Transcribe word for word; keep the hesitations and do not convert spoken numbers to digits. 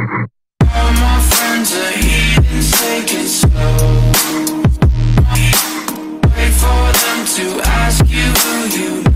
All my friends are heathens, take it slow. Wait for them to ask you who you know.